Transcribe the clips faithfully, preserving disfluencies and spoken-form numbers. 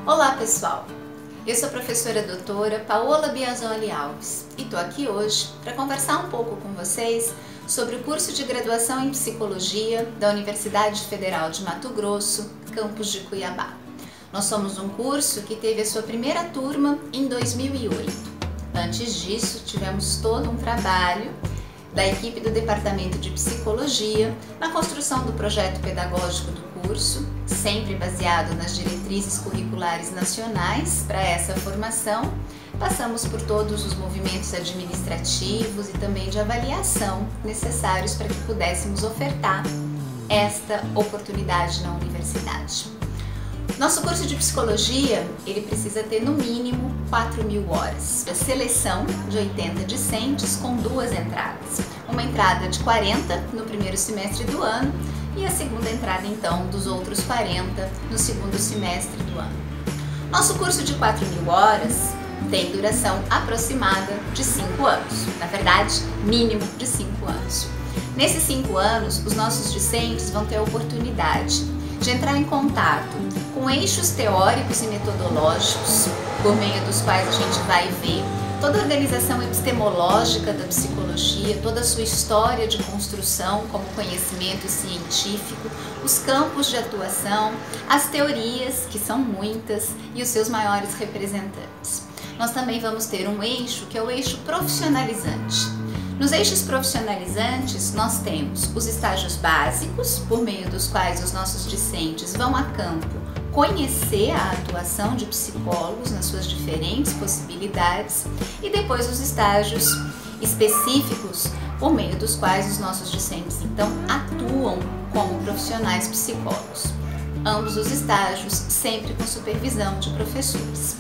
Olá pessoal, eu sou a professora doutora Paola Biasoli Alves e estou aqui hoje para conversar um pouco com vocês sobre o curso de graduação em Psicologia da Universidade Federal de Mato Grosso, campus de Cuiabá. Nós somos um curso que teve a sua primeira turma em dois mil e oito. Antes disso, tivemos todo um trabalho da equipe do Departamento de Psicologia na construção do projeto pedagógico do curso, sempre baseado nas diretrizes curriculares nacionais para essa formação. Passamos por todos os movimentos administrativos e também de avaliação necessários para que pudéssemos ofertar esta oportunidade na universidade. Nosso curso de Psicologia, ele precisa ter no mínimo quatro mil horas. A seleção de oitenta discentes com duas entradas. Uma entrada de quarenta no primeiro semestre do ano e a segunda entrada, então, dos outros quarenta no segundo semestre do ano. Nosso curso de quatro mil horas tem duração aproximada de cinco anos. Na verdade, mínimo de cinco anos. Nesses cinco anos, os nossos discentes vão ter a oportunidade de entrar em contato com eixos teóricos e metodológicos, por meio dos quais a gente vai ver toda a organização epistemológica da psicologia, toda a sua história de construção como conhecimento científico, os campos de atuação, as teorias, que são muitas, e os seus maiores representantes. Nós também vamos ter um eixo que é o eixo profissionalizante. Nos eixos profissionalizantes, nós temos os estágios básicos, por meio dos quais os nossos discentes vão a campo conhecer a atuação de psicólogos nas suas diferentes possibilidades, e depois os estágios específicos, por meio dos quais os nossos discentes então atuam como profissionais psicólogos. Ambos os estágios sempre com supervisão de professores.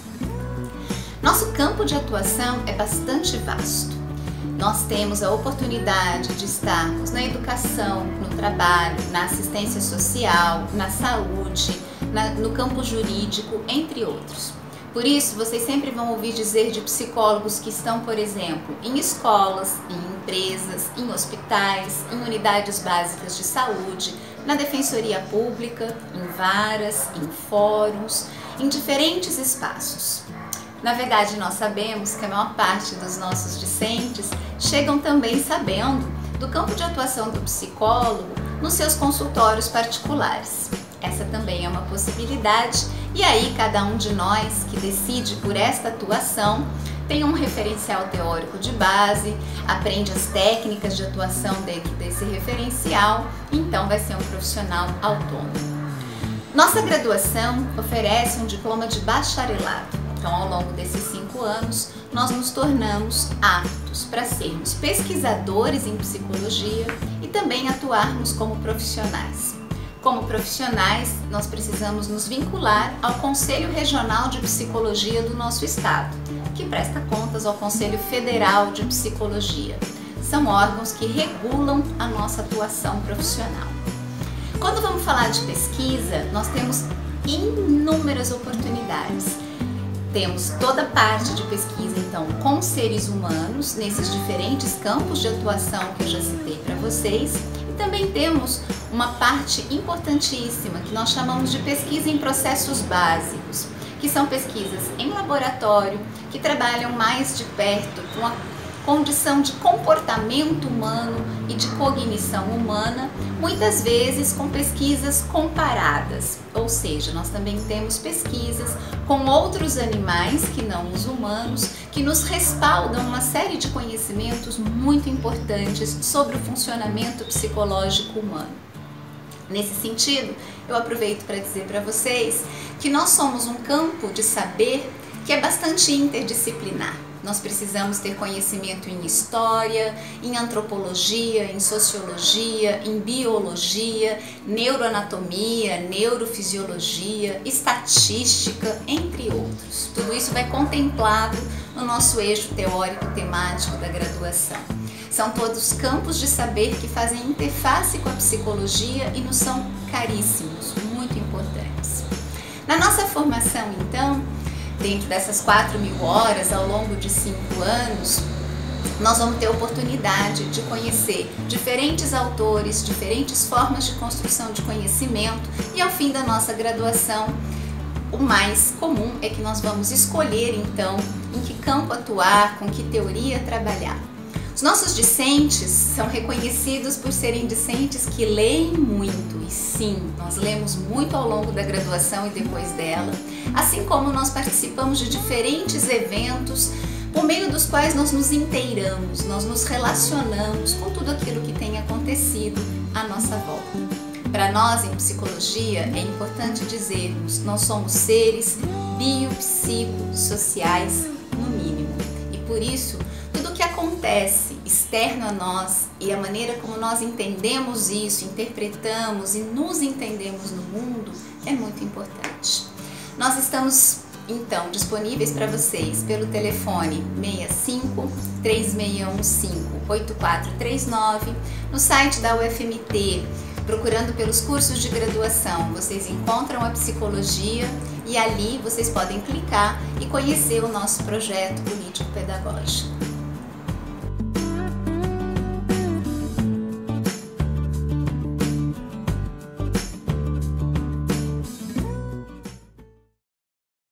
Nosso campo de atuação é bastante vasto. Nós temos a oportunidade de estarmos na educação, no trabalho, na assistência social, na saúde, na, no campo jurídico, entre outros. Por isso, vocês sempre vão ouvir dizer de psicólogos que estão, por exemplo, em escolas, em empresas, em hospitais, em unidades básicas de saúde, na defensoria pública, em varas, em fóruns, em diferentes espaços. Na verdade, nós sabemos que a maior parte dos nossos discentes chegam também sabendo do campo de atuação do psicólogo nos seus consultórios particulares. Essa também é uma possibilidade, e aí cada um de nós que decide por esta atuação tem um referencial teórico de base, aprende as técnicas de atuação dentro desse referencial, então vai ser um profissional autônomo. Nossa graduação oferece um diploma de bacharelado. Então, ao longo desses cinco anos, nós nos tornamos aptos para sermos pesquisadores em psicologia e também atuarmos como profissionais. Como profissionais, nós precisamos nos vincular ao Conselho Regional de Psicologia do nosso estado, que presta contas ao Conselho Federal de Psicologia. São órgãos que regulam a nossa atuação profissional. Quando vamos falar de pesquisa, nós temos inúmeras oportunidades. Temos toda a parte de pesquisa, então, com seres humanos, nesses diferentes campos de atuação que eu já citei para vocês, e também temos uma parte importantíssima que nós chamamos de pesquisa em processos básicos, que são pesquisas em laboratório, que trabalham mais de perto com a condição de comportamento humano e de cognição humana, muitas vezes com pesquisas comparadas, ou seja, nós também temos pesquisas com outros animais que não os humanos, que nos respaldam uma série de conhecimentos muito importantes sobre o funcionamento psicológico humano. Nesse sentido, eu aproveito para dizer para vocês que nós somos um campo de saber que é bastante interdisciplinar. Nós precisamos ter conhecimento em história, em antropologia, em sociologia, em biologia, neuroanatomia, neurofisiologia, estatística, entre outros. Tudo isso vai contemplado no nosso eixo teórico temático da graduação. São todos campos de saber que fazem interface com a psicologia e nos são caríssimos, muito importantes. Na nossa formação, então, dentro dessas quatro mil horas, ao longo de cinco anos, nós vamos ter a oportunidade de conhecer diferentes autores, diferentes formas de construção de conhecimento e, ao fim da nossa graduação, o mais comum é que nós vamos escolher então em que campo atuar, com que teoria trabalhar. Os nossos discentes são reconhecidos por serem discentes que leem muito, e sim, nós lemos muito ao longo da graduação e depois dela, assim como nós participamos de diferentes eventos por meio dos quais nós nos inteiramos, nós nos relacionamos com tudo aquilo que tem acontecido à nossa volta. Para nós, em psicologia, é importante dizermos, nós somos seres biopsicossociais, no mínimo, e por isso, tudo o que acontece externo a nós e a maneira como nós entendemos isso, interpretamos e nos entendemos no mundo é muito importante. Nós estamos então disponíveis para vocês pelo telefone seis cinco, três seis um cinco, oito quatro três nove, no site da U F M T, procurando pelos cursos de graduação, vocês encontram a psicologia e ali vocês podem clicar e conhecer o nosso projeto político-pedagógico.